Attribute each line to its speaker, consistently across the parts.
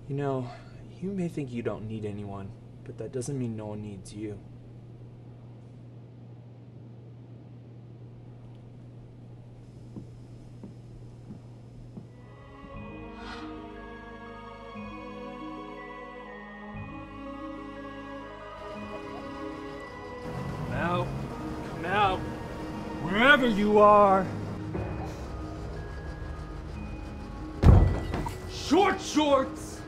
Speaker 1: You know, you may think you don't need anyone, but that doesn't mean no one needs you. Come out, wherever you are. Short shorts!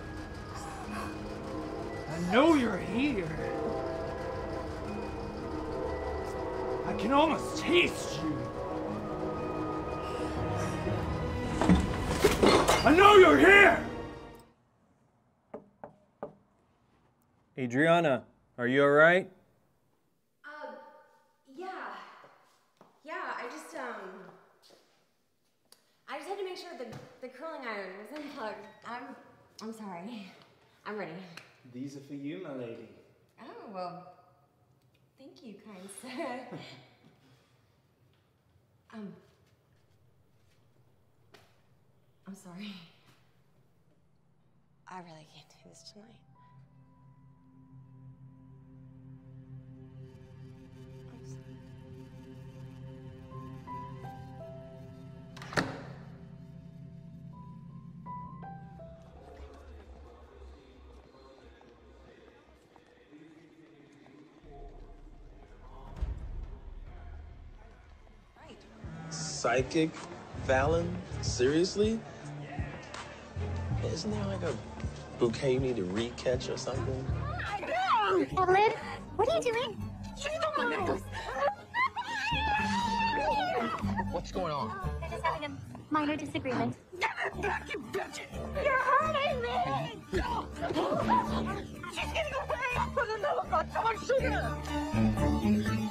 Speaker 1: I know you're here. I can almost taste you. I know you're here! Adriana, are you alright?
Speaker 2: I just had to make sure the curling iron was unplugged. I'm sorry. I'm ready.
Speaker 1: These are for you, my lady.
Speaker 2: Oh, well, thank you, kind sir. I'm sorry. I really can't do this tonight. I'm sorry.
Speaker 3: Psychic Fallon? Seriously? Isn't there like a bouquet you need to re-catch or something?
Speaker 4: Evelyn, what are you doing?
Speaker 3: What's going on?
Speaker 4: They're just having a minor disagreement.
Speaker 5: Give it back, you bitch!
Speaker 4: You're hurting me!
Speaker 5: She's getting away! Put another gun! Come on, shoot her!